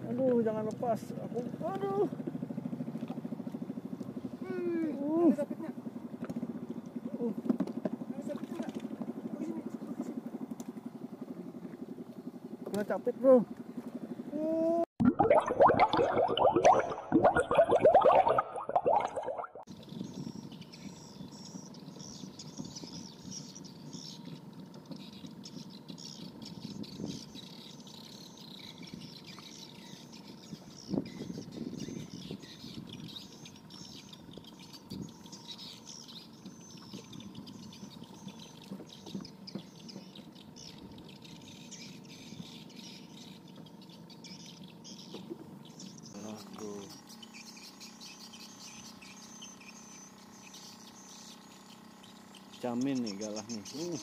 Aduh, jangan lepas. Aku, aduh. Ada sapitnya. Ada sapitnya enggak? Begini. Kena capit, bro. Bro. Camin nih galah nih.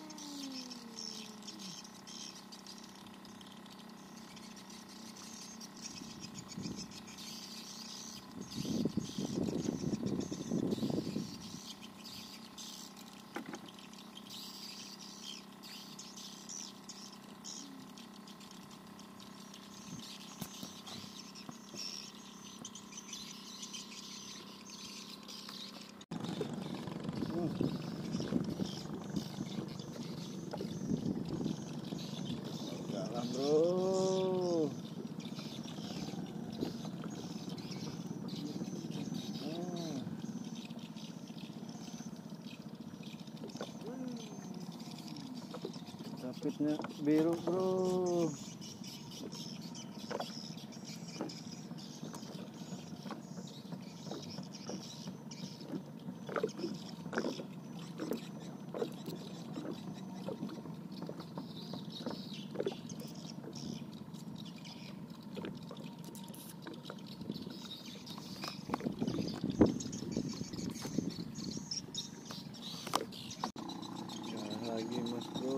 Galah, bro. Capitnya biru, bro. Lagi mas, bro.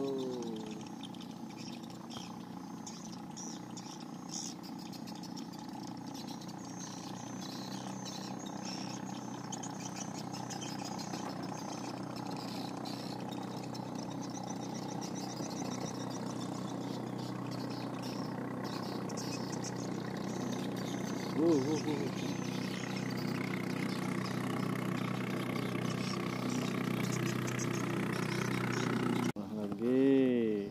Lagi.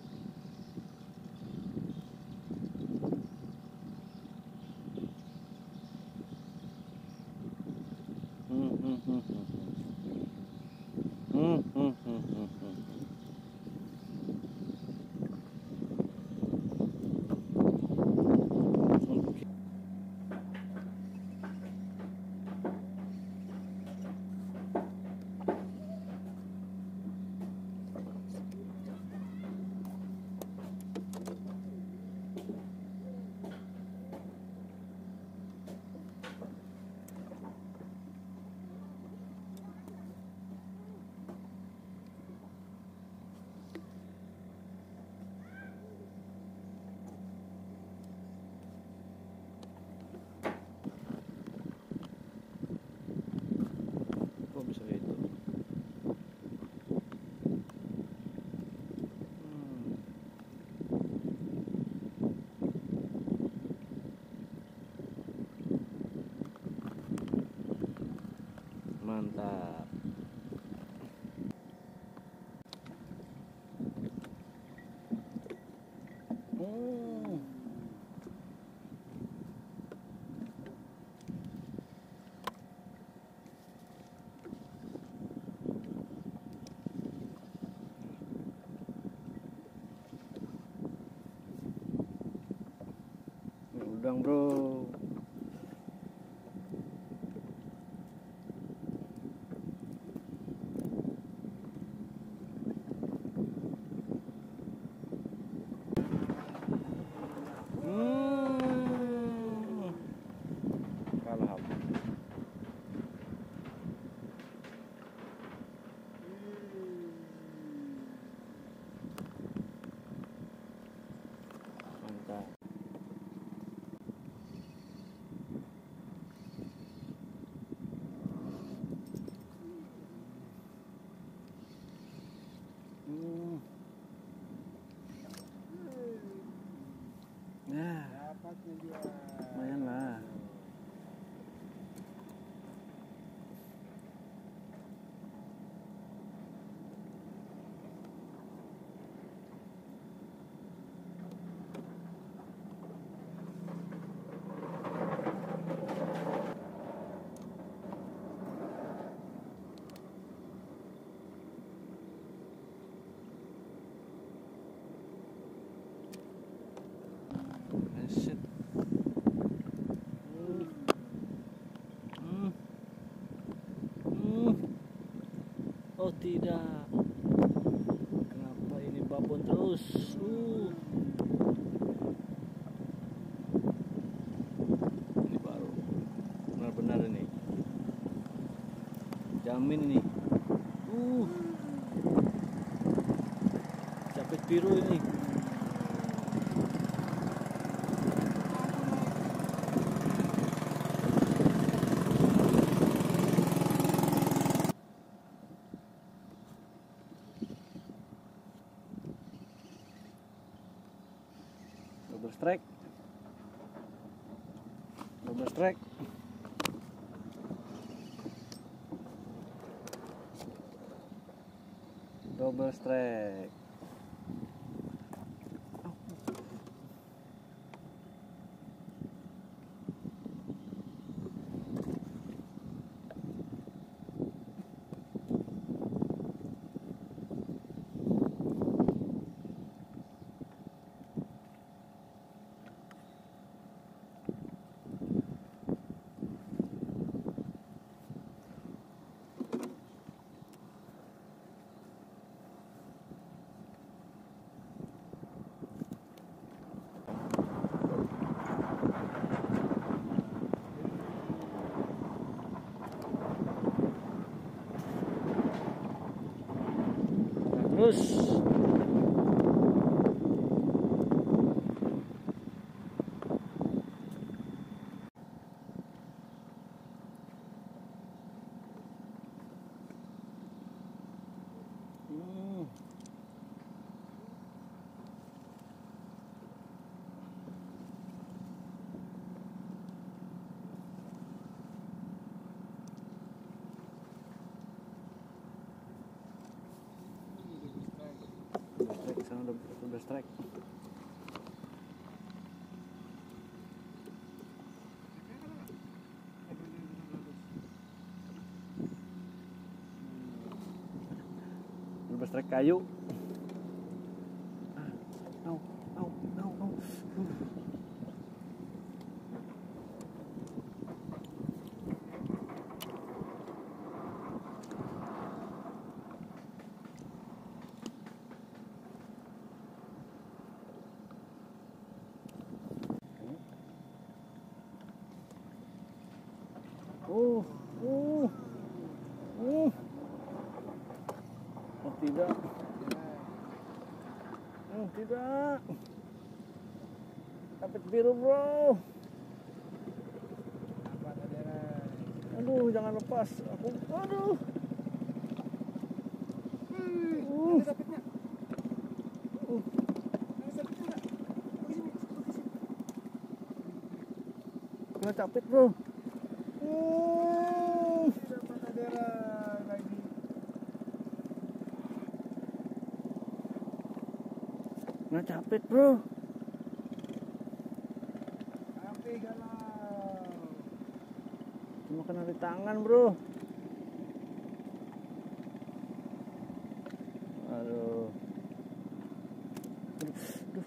Kok bisa itu? Mantap. Udang, bro. Kalah apa? Mantap. Dapatnya dia. Lumayan lah. Shit. Oh tidak. Kenapa ini babon terus? Ini baru. Benar-benar ini. Jamin ini. Capit biru ini. Double strike, double strike, double strike. Terus strike, sana double strike. Double strike kayu. Au, au, au, au. Oh tidak. Tidak. Capit biru bro. Aduh, jangan lepas. Aku, aduh. Ada dapatnya. Ada dapatnya enggak? Sini. Kena capit bro. Dapat adera lagi. Kena capit bro. Api galau. Cuma kena di tangan bro. Aduh. Aduh.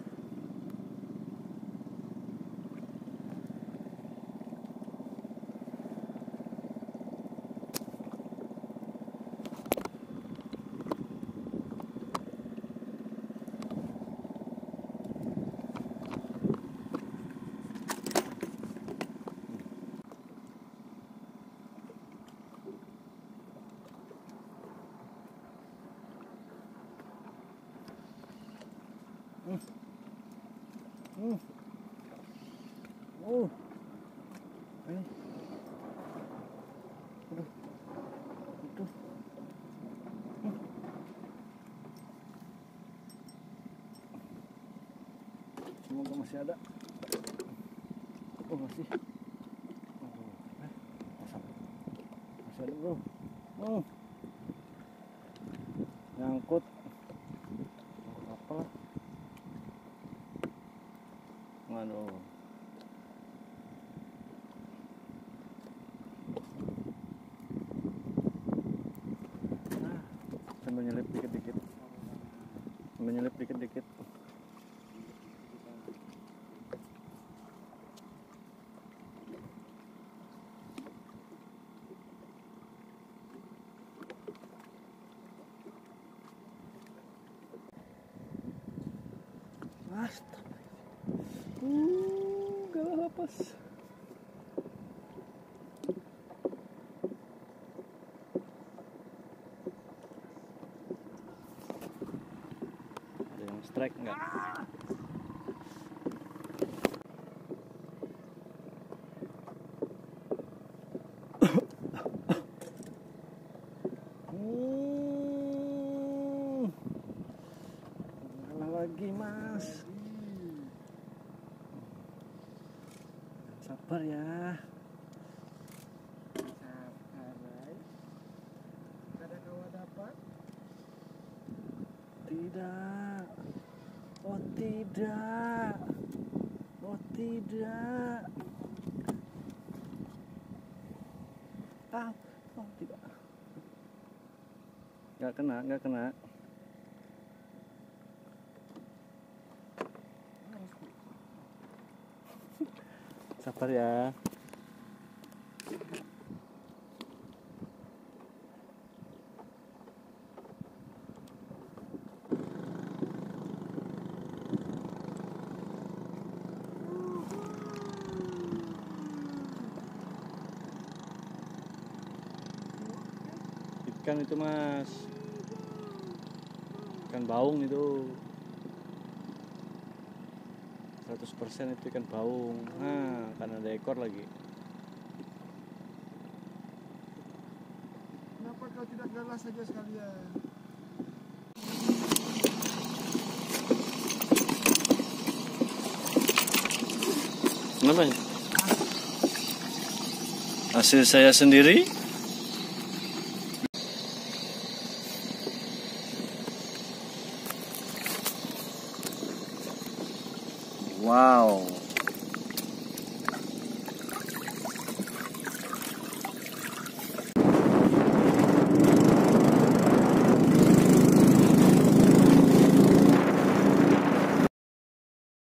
Aduh. Aduh. Semoga masih ada. Oh masih. Aduh, masih ada bro. Nyangkut. Apa lah? Waduh. Sambil nyelip dikit-dikit. Astaga. Gak lepas. Ada yang strike enggak? Mana lagi mas? Sabar ya. Sabar. Ada kawan dapat? Tidak. Oh tidak. Oh tidak. Ah, oh tidak. Nggak kena. Sabar ya. Ikan itu mas, ikan baung itu 100% itu ikan baung. Nah, karena ada ekor lagi. Kenapa kau tidak galas saja sekalian? Kenapa? Hasil saya sendiri. Wow.